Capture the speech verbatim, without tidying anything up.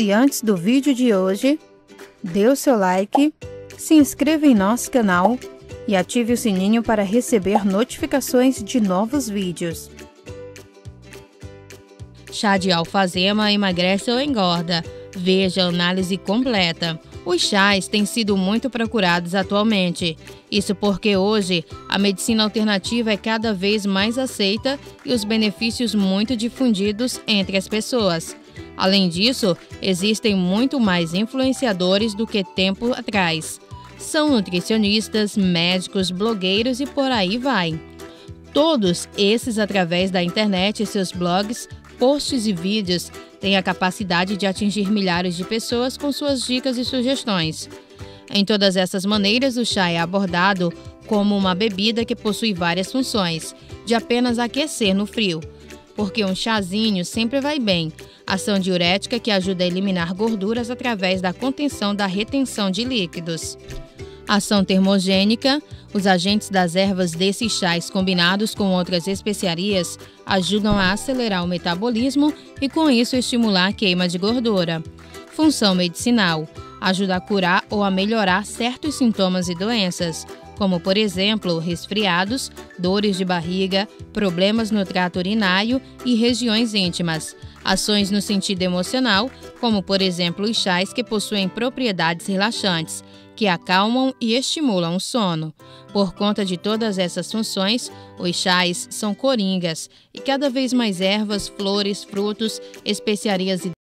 E antes do vídeo de hoje, dê o seu like, se inscreva em nosso canal e ative o sininho para receber notificações de novos vídeos. Chá de alfazema emagrece ou engorda? Veja a análise completa. Os chás têm sido muito procurados atualmente. Isso porque hoje a medicina alternativa é cada vez mais aceita e os benefícios muito difundidos entre as pessoas. Além disso, existem muito mais influenciadores do que tempo atrás. São nutricionistas, médicos, blogueiros e por aí vai. Todos esses, através da internet e seus blogs, posts e vídeos, têm a capacidade de atingir milhares de pessoas com suas dicas e sugestões. Em todas essas maneiras, o chá é abordado como uma bebida que possui várias funções, de apenas aquecer no frio, porque um chazinho sempre vai bem. Ação diurética que ajuda a eliminar gorduras através da contenção da retenção de líquidos. Ação termogênica. Os agentes das ervas desses chás combinados com outras especiarias ajudam a acelerar o metabolismo e com isso estimular a queima de gordura. Função medicinal. Ajuda a curar ou a melhorar certos sintomas e doenças, como por exemplo resfriados, dores de barriga, problemas no trato urinário e regiões íntimas. Ações no sentido emocional, como por exemplo os chás que possuem propriedades relaxantes, que acalmam e estimulam o sono. Por conta de todas essas funções, os chás são coringas e cada vez mais ervas, flores, frutos, especiarias e